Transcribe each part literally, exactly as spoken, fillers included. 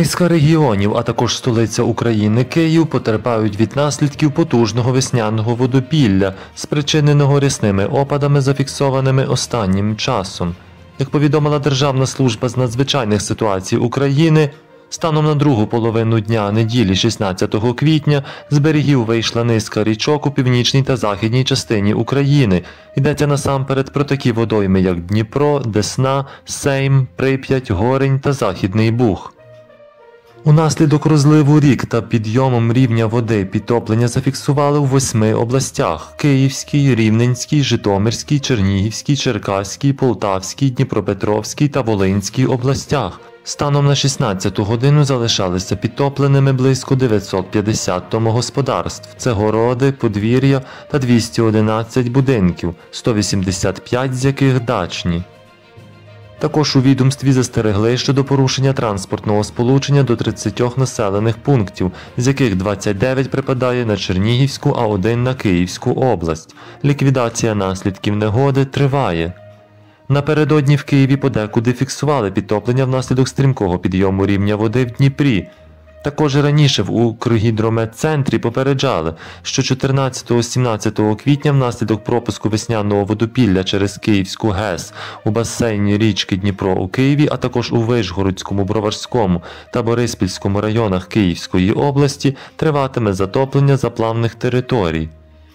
Низка регіонів, а також столиця України Київ потерпають від наслідків потужного весняного водопілля, спричиненого рясними опадами, зафіксованими останнім часом. Як повідомила Державна служба з надзвичайних ситуацій України, станом на другу половину дня неділі шістнадцятого квітня з берегів вийшла низка річок у північній та західній частині України. Йдеться насамперед про такі водойми, як Дніпро, Десна, Сейм, Прип'ять, Горинь та Західний Буг. Унаслідок розливу рік та підйомом рівня води підтоплення зафіксували у восьми областях – Київській, Рівненській, Житомирській, Чернігівській, Черкаській, Полтавській, Дніпропетровській та Волинській областях. Станом на шістнадцяту годину залишалися підтопленими близько дев'ятсот п'ятдесят домогосподарств – це городи, подвір'я та двісті одинадцять будинків, сто вісімдесят п'ять з яких дачні. Також у відомстві застерегли щодо порушення транспортного сполучення до тридцяти населених пунктів, з яких двадцять дев'ять припадає на Чернігівську, а один на Київську область. Ліквідація наслідків негоди триває. Напередодні в Києві подекуди фіксували підтоплення внаслідок стрімкого підйому рівня води в Дніпрі. Також раніше в Укргідрометцентрі попереджали, що чотирнадцятого-сімнадцятого квітня внаслідок пропуску весняного водопілля через Київську ГЕС у басейні річки Дніпро у Києві, а також у Вишгородському, Броварському та Бориспільському районах Київської області триватиме затоплення заплавних територій.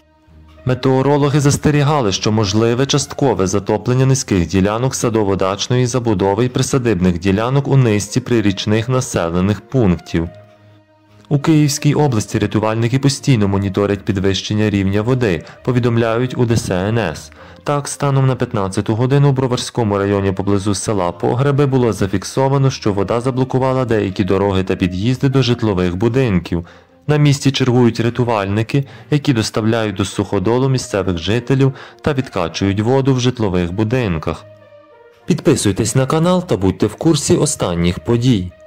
Метеорологи застерігали, що можливе часткове затоплення низьких ділянок садово-дачної забудови і присадибних ділянок у низці прирічних населених пунктів. У Київській області рятувальники постійно моніторять підвищення рівня води, повідомляють у Де Ес Ен Ес. Так, станом на п'ятнадцяту годину у Броварському районі поблизу села Погреби було зафіксовано, що вода заблокувала деякі дороги та під'їзди до житлових будинків. На місці чергують рятувальники, які доставляють до суходолу місцевих жителів та відкачують воду в житлових будинках. Підписуйтесь на канал та будьте в курсі останніх подій.